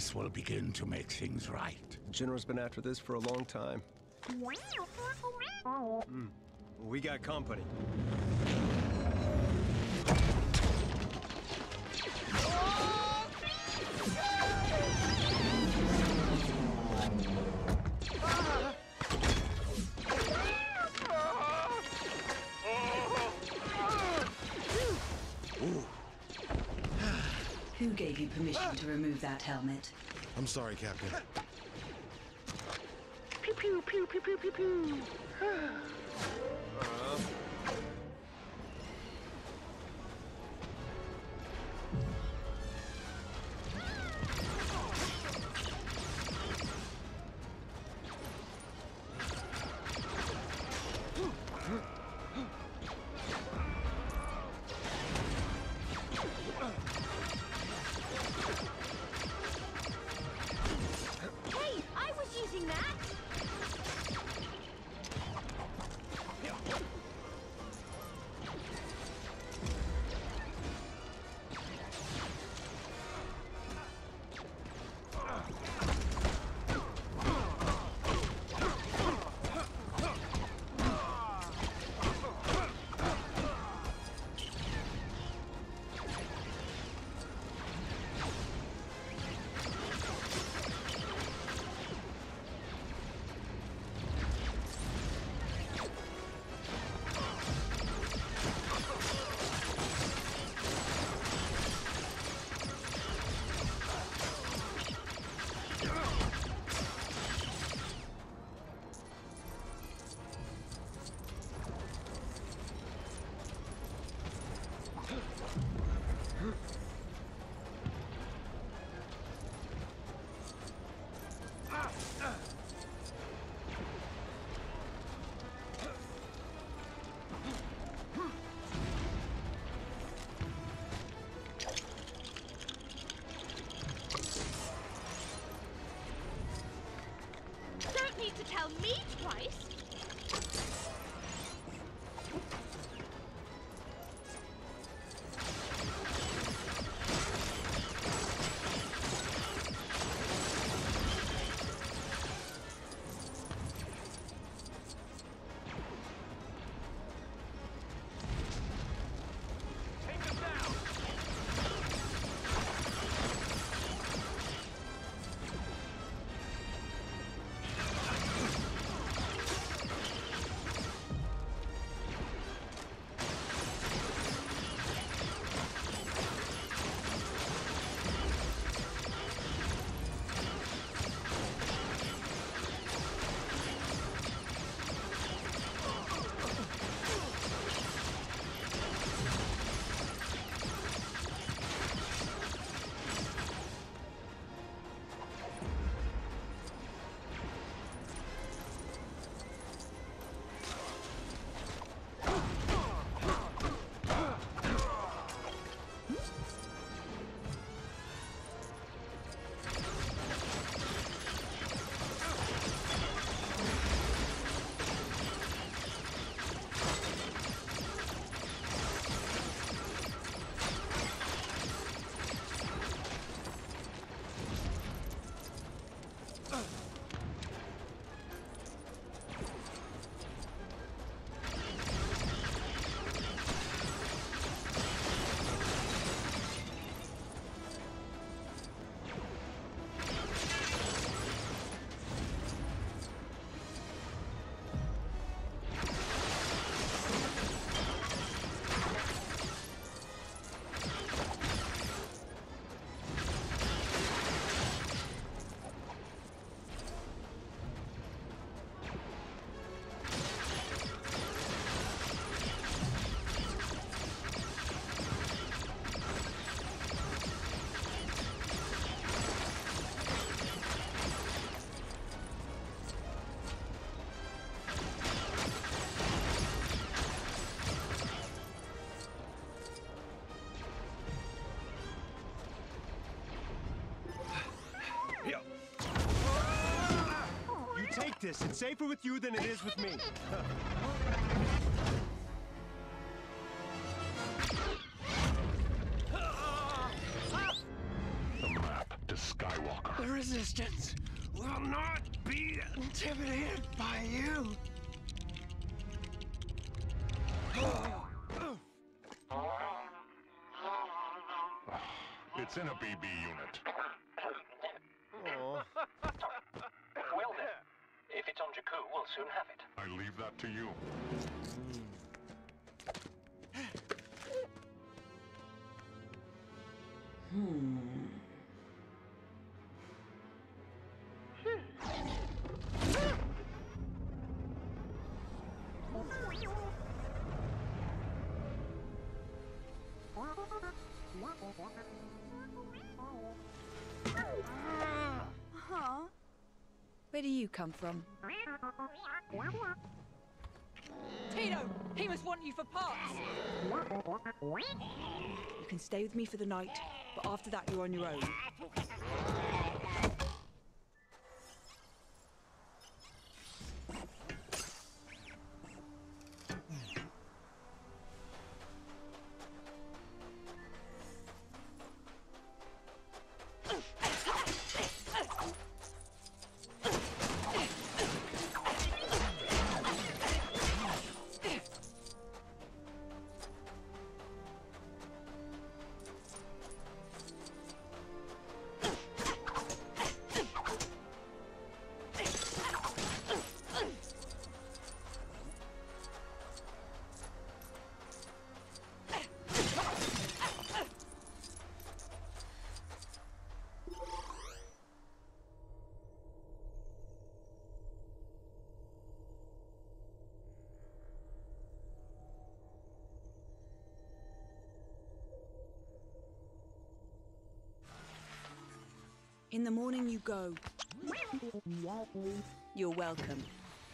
This will begin to make things right. General's been after this for a long time. We got company. Who gave you permission to remove that helmet? I'm sorry, Captain. Pew pew pew pew pew pew pew. Hey, I was using that! Don't need to tell me twice. You take this. It's safer with you than it is with me. The map to Skywalker. resistance will not be intimidated by you. It's in a BB unit. Oh. Well then, if it's on Jakku, we'll soon have it. I leave that to you. Where do you come from? Tito! He must want you for parts! You can stay with me for the night, but after that you're on your own. In the morning you go. You're welcome.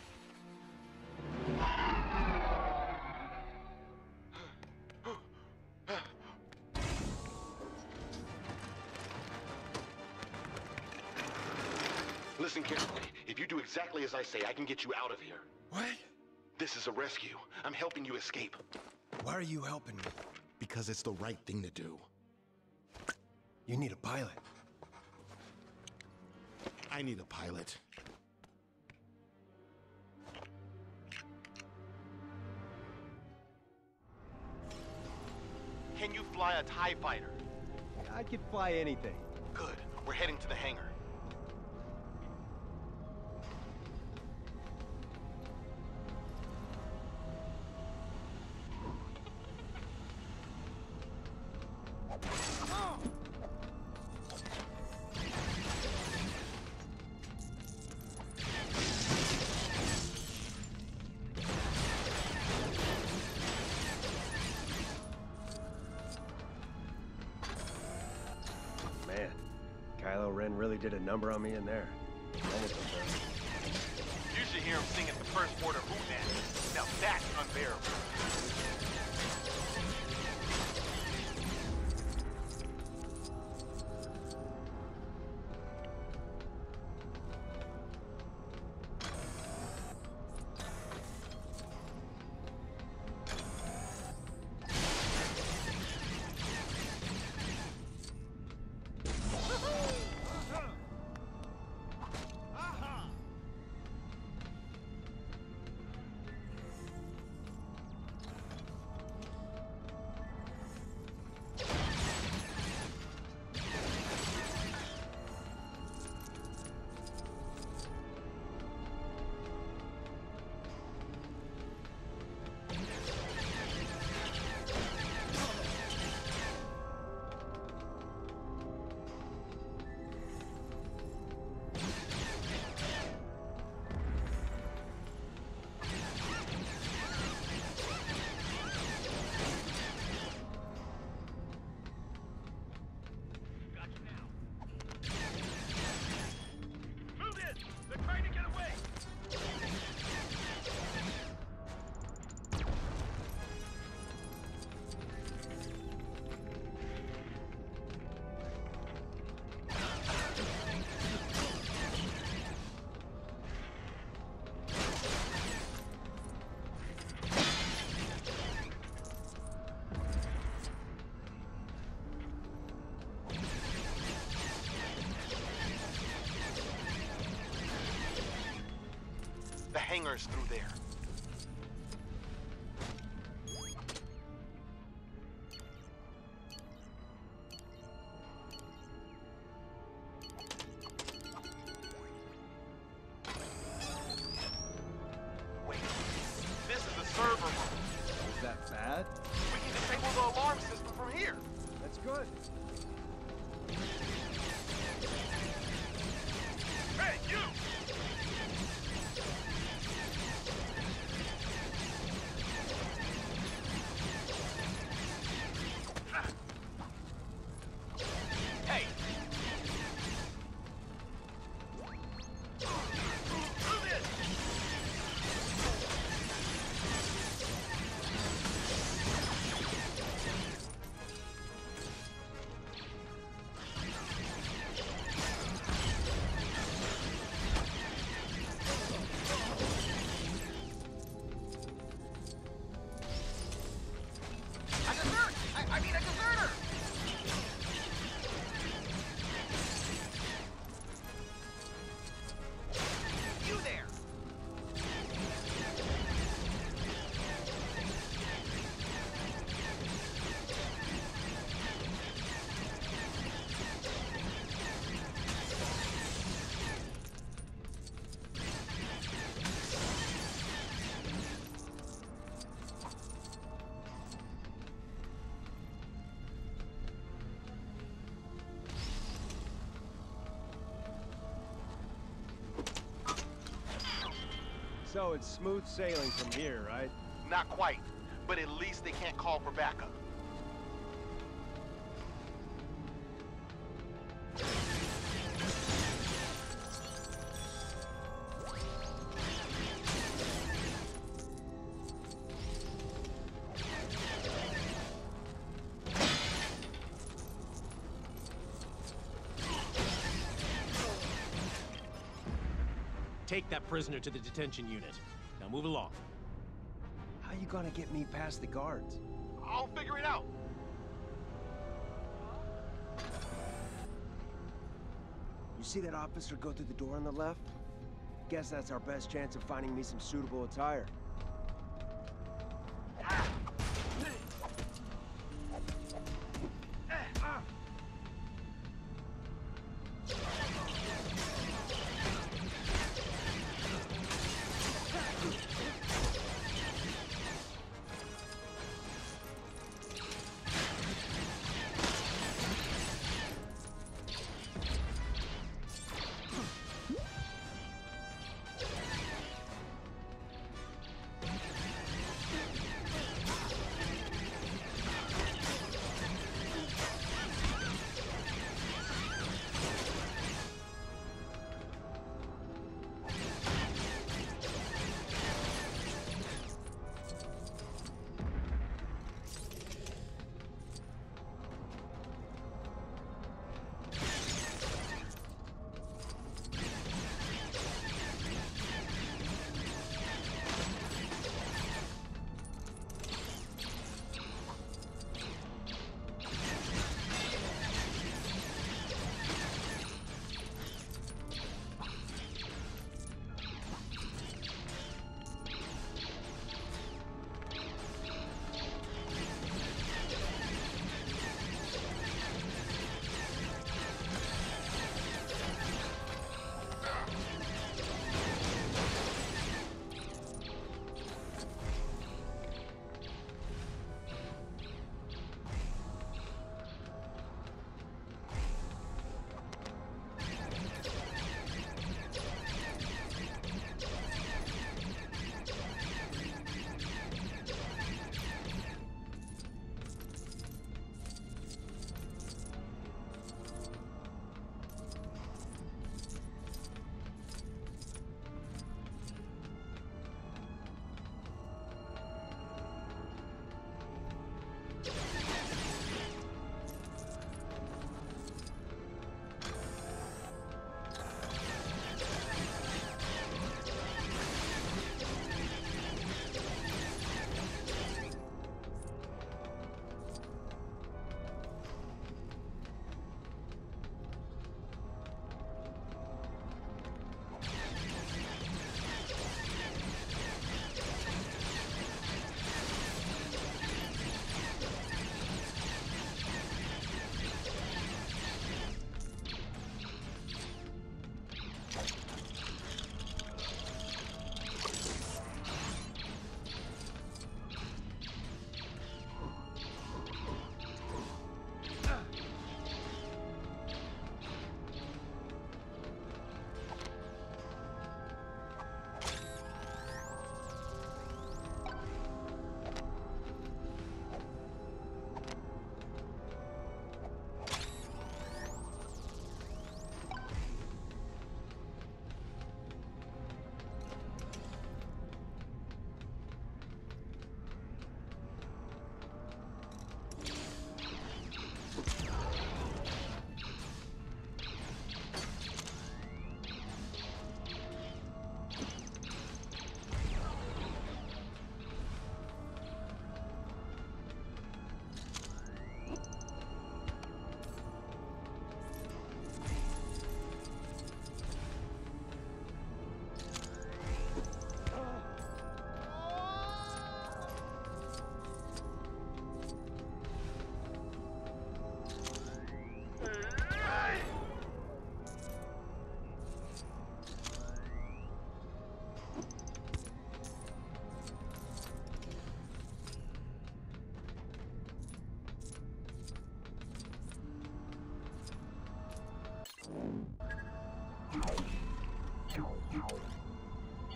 Listen carefully. If you do exactly as I say, I can get you out of here. What? This is a rescue. I'm helping you escape. Why are you helping me? Because it's the right thing to do. You need a pilot. I need a pilot. Can you fly a TIE fighter? I could fly anything. Good. We're heading to the hangar. Man, Kylo Ren really did a number on me in there. You should hear him sing at the First Order Hootenanny. Now that's unbearable. hangars through there. Wait, this is the server room. Is that bad? We can disable the alarm system from here. That's good. Hey, you! Hey! Do this! A dessert! I mean a deserter! You there! So it's smooth sailing from here, right? Not quite, but at least they can't call for backup. Take that prisoner to the detention unit. Now move along. How you gonna get me past the guards? I'll figure it out. You see that officer go through the door on the left? Guess that's our best chance of finding me some suitable attire.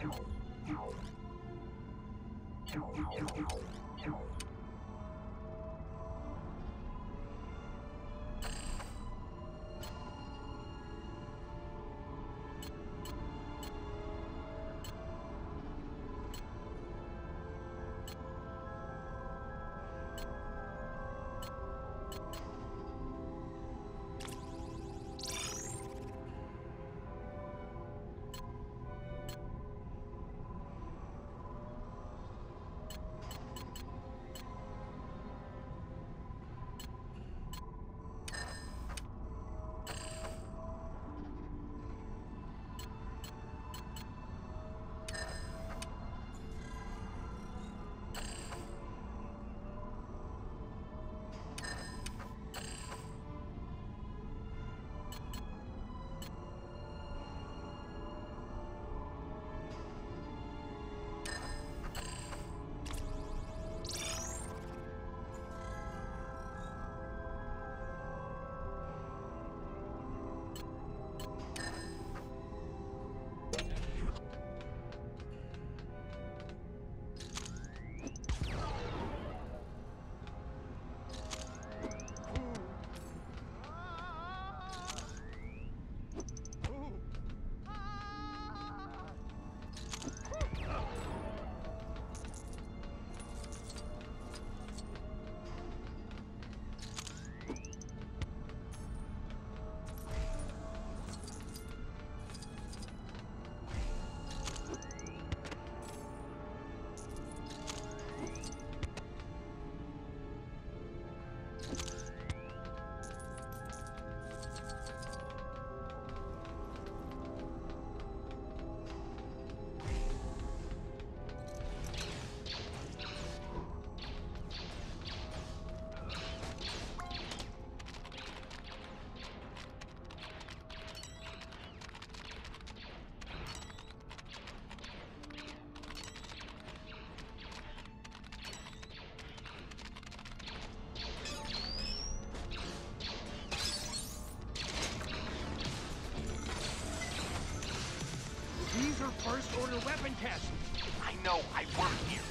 These are first-order weapon caches. I know, I work here.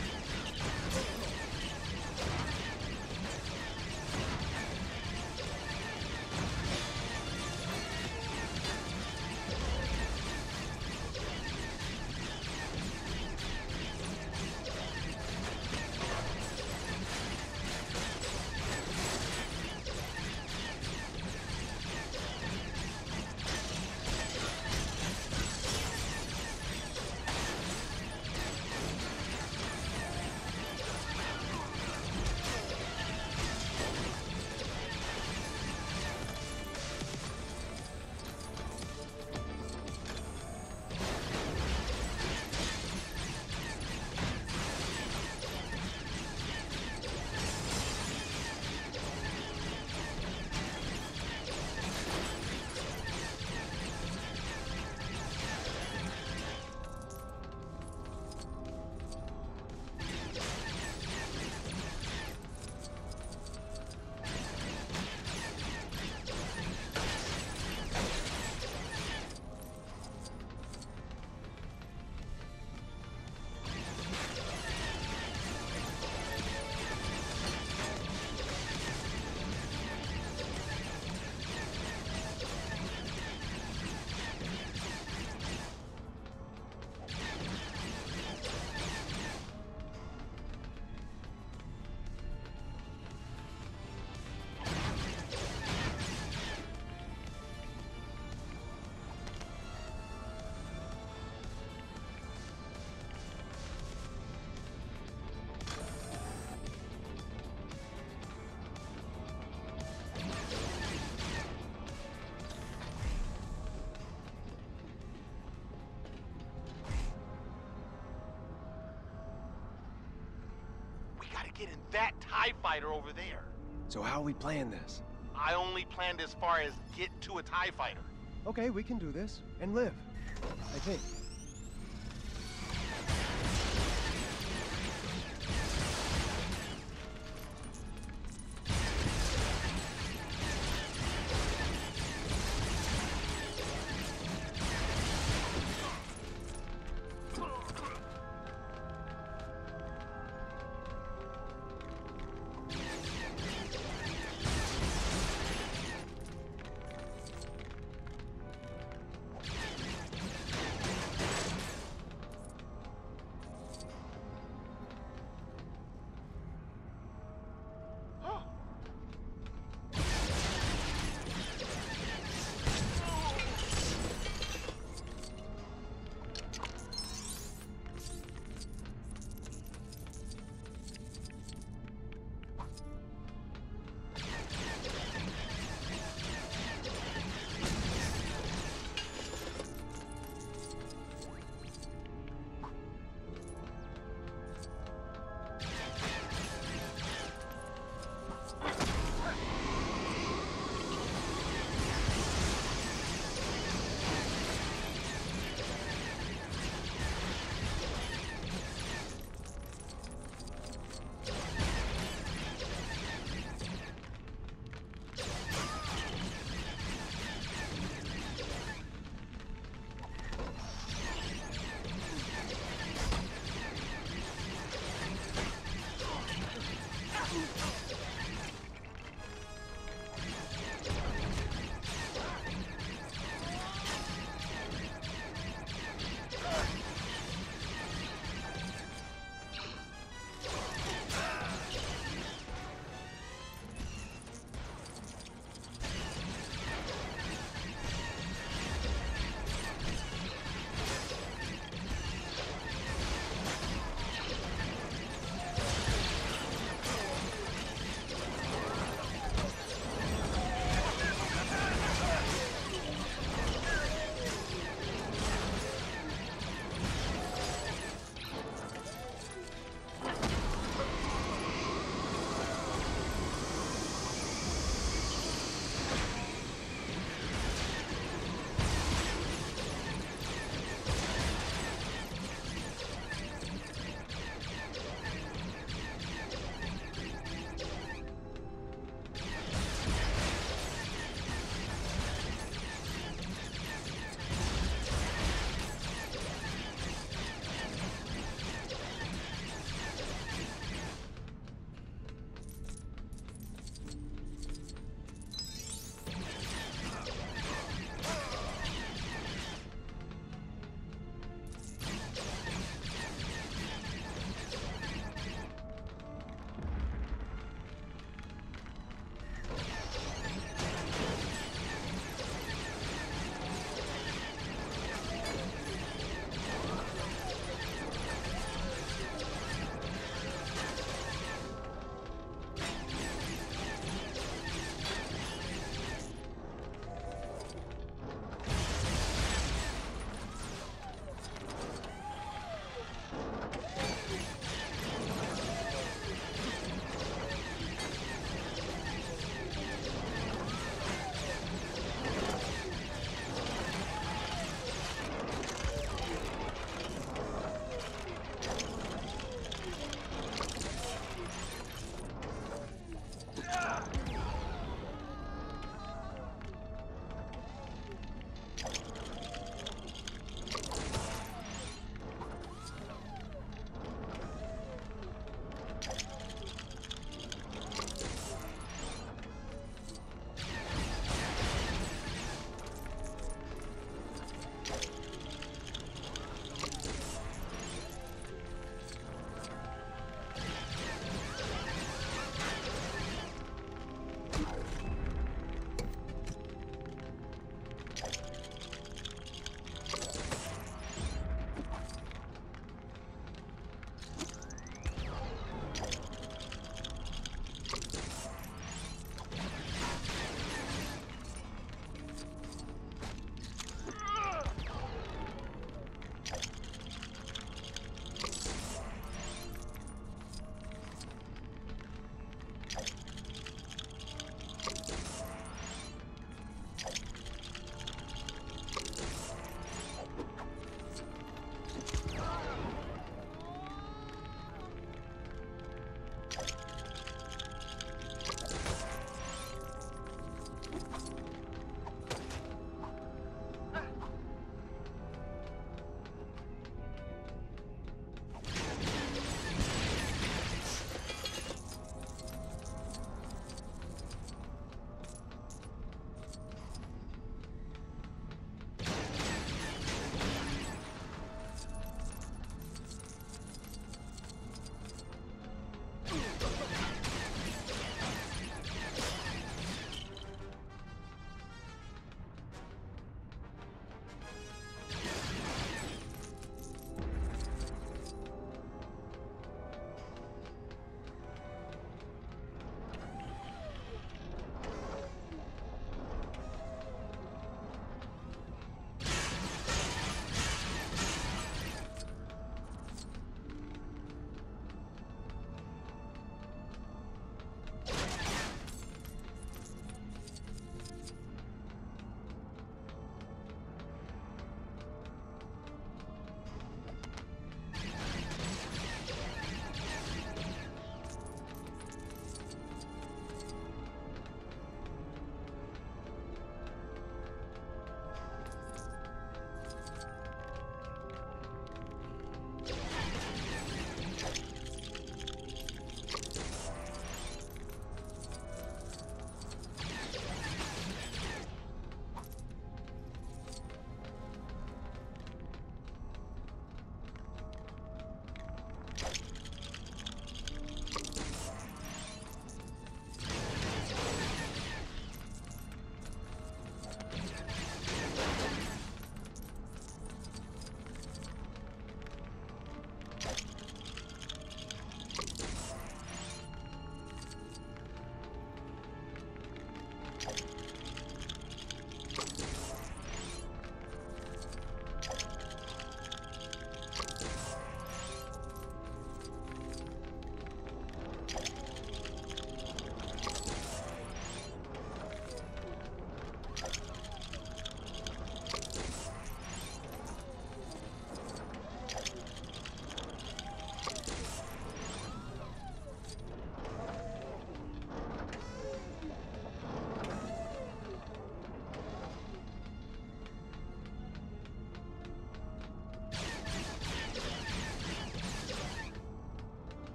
Get in that TIE fighter over there. So how are we playing this? I only planned as far as get to a TIE fighter. Okay, we can do this. And live. I think.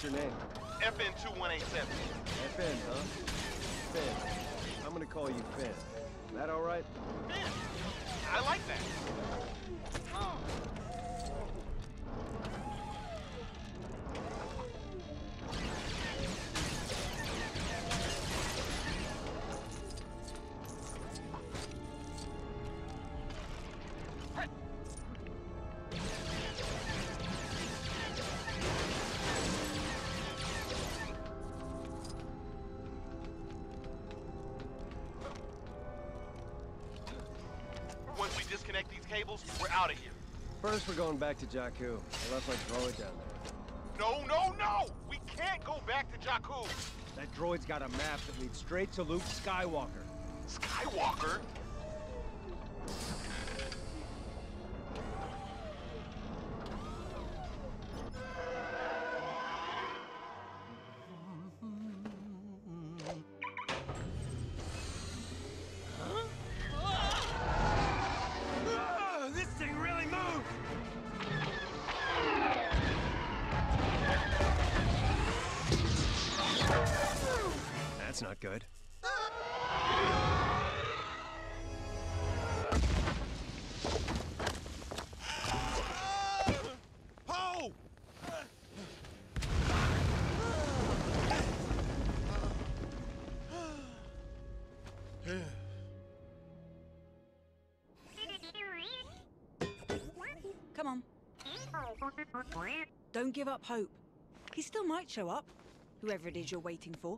your name? FN2187. FN, huh? Finn. I'm gonna call you Finn. That all right? Finn! I like that. Once we disconnect these cables, we're out of here. First, we're going back to Jakku. I left my droid down there. No, no, no! We can't go back to Jakku! That droid's got a map that leads straight to Luke Skywalker. Skywalker? This thing really moved! That's not good. Poe! Come on. Don't give up hope. He still might show up, whoever it is you're waiting for.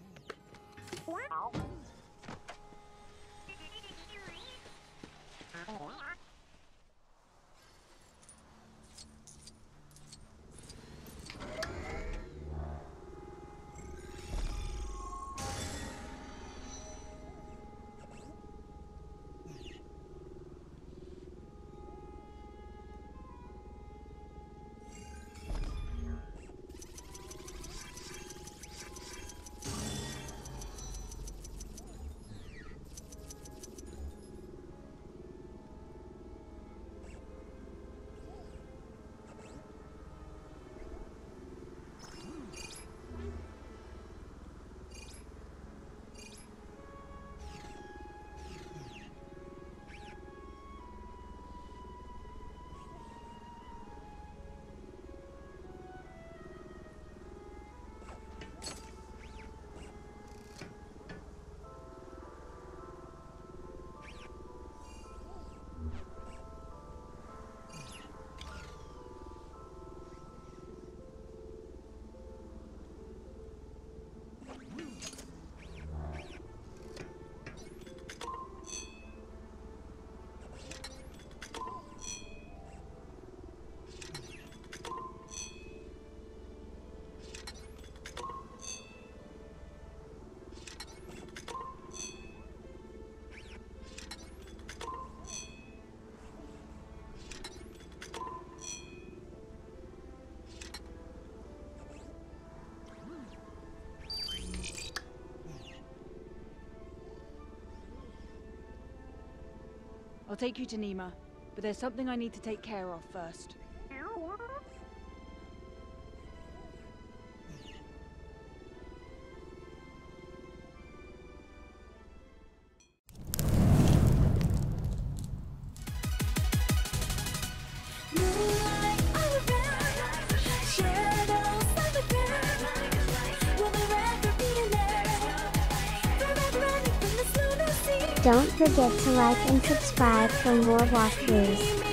I'll take you to Nima, but there's something I need to take care of first. Don't forget to like and subscribe for more walkthroughs.